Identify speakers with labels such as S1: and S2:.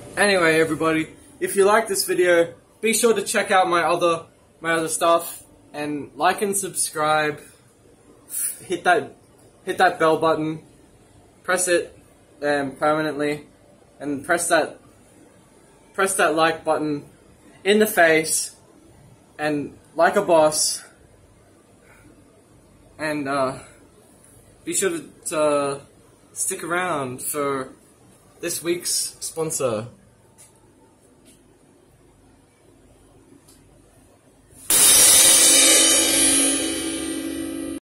S1: Anyway, everybody, if you like this video, be sure to check out my other stuff and like and subscribe. Hit that bell button. Press it permanently, and press that like button in the face, and like a boss. And be sure to stick around for this week's sponsor.